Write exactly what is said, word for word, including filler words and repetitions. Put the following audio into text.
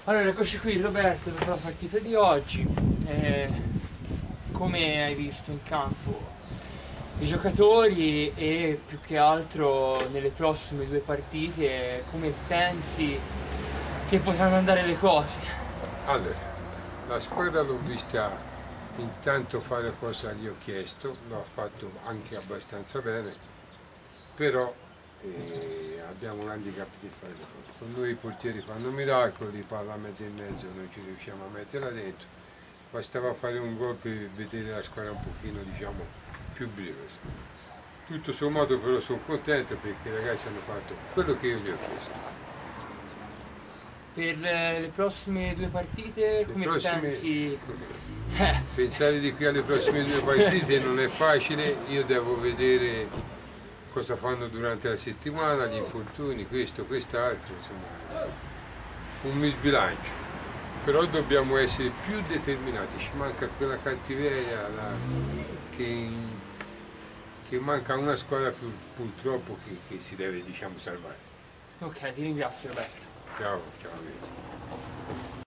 Allora, eccoci qui Roberto per la partita di oggi. Eh, come hai visto in campo i giocatori e più che altro nelle prossime due partite, come pensi che potranno andare le cose? Allora, la squadra l'ho vista intanto fare cosa gli ho chiesto, l'ho fatto anche abbastanza bene, però eh, abbiamo un handicap di fare le cose. Con noi i portieri fanno miracoli, palla a mezzo e mezzo noi ci riusciamo a metterla dentro, bastava fare un gol per vedere la squadra un pochino, diciamo, più brillosa. Tutto sommato però sono contento perché i ragazzi hanno fatto quello che io gli ho chiesto. Per eh, le prossime due partite, Le come prossime- pensi? Eh, Pensare di qui alle prossime due partite non è facile, io devo vedere cosa fanno durante la settimana, gli infortuni, questo, quest'altro, insomma, un misbilancio. Però dobbiamo essere più determinati, ci manca quella cattiveria la- che, che manca una squadra più- purtroppo che, che si deve, diciamo, salvare. ok, ti ringrazio Roberto. Ciao, ciao. Ragazzi.